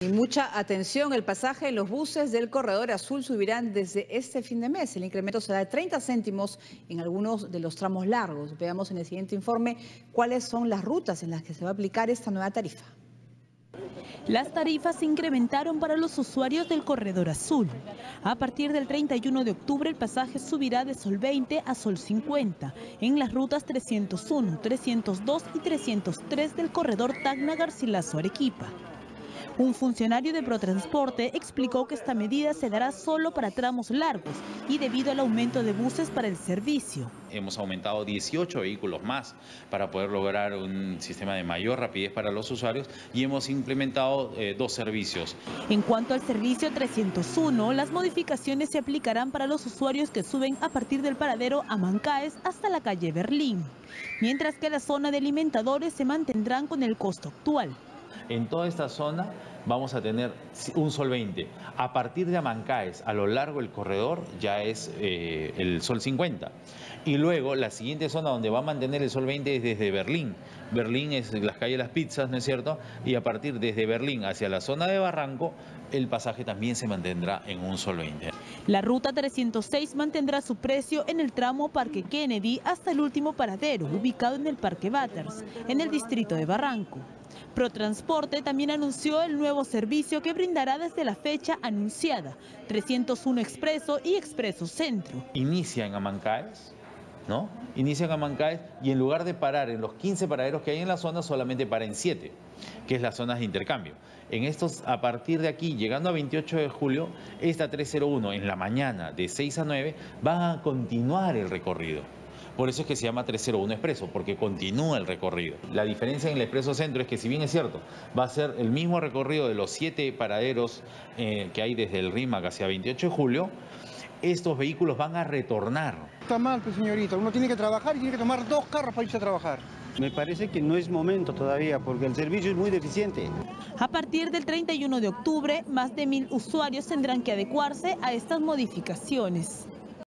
Y mucha atención, el pasaje en los buses del Corredor Azul subirán desde este fin de mes. El incremento será de 30 céntimos en algunos de los tramos largos. Veamos en el siguiente informe cuáles son las rutas en las que se va a aplicar esta nueva tarifa. Las tarifas se incrementaron para los usuarios del Corredor Azul. A partir del 31 de octubre el pasaje subirá de Sol 20 a Sol 50 en las rutas 301, 302 y 303 del Corredor Tacna-Garcilaso-Arequipa. Un funcionario de Protransporte explicó que esta medida se dará solo para tramos largos y debido al aumento de buses para el servicio. Hemos aumentado 18 vehículos más para poder lograr un sistema de mayor rapidez para los usuarios y hemos implementado 2 servicios. En cuanto al servicio 301, las modificaciones se aplicarán para los usuarios que suben a partir del paradero Amancaes hasta la calle Berlín, mientras que la zona de alimentadores se mantendrán con el costo actual. En toda esta zona vamos a tener un Sol 20. A partir de Amancaes, a lo largo del corredor, ya es el Sol 50. Y luego la siguiente zona donde va a mantener el Sol 20 es desde Berlín. Berlín es las calles Las Pizzas, ¿no es cierto? Y a partir desde Berlín hacia la zona de Barranco, el pasaje también se mantendrá en un Sol 20. La ruta 306 mantendrá su precio en el tramo Parque Kennedy hasta el último paradero, ubicado en el Parque Batters, en el distrito de Barranco. Protransporte también anunció el nuevo servicio que brindará desde la fecha anunciada, 301 Expreso y Expreso Centro. Inicia en Amancaes, ¿no? Inicia en Amancaes y en lugar de parar en los 15 paraderos que hay en la zona, solamente para en 7, que es las zonas de intercambio. En estos, a partir de aquí, llegando a 28 de julio, esta 301 en la mañana de 6 a 9 va a continuar el recorrido. Por eso es que se llama 301 Expreso, porque continúa el recorrido. La diferencia en el Expreso Centro es que, si bien es cierto, va a ser el mismo recorrido de los 7 paraderos que hay desde el RIMAC hacia 28 de julio, estos vehículos van a retornar. Está mal, pues, señorita. Uno tiene que trabajar y tiene que tomar 2 carros para irse a trabajar. Me parece que no es momento todavía porque el servicio es muy deficiente. A partir del 31 de octubre, más de 1000 usuarios tendrán que adecuarse a estas modificaciones.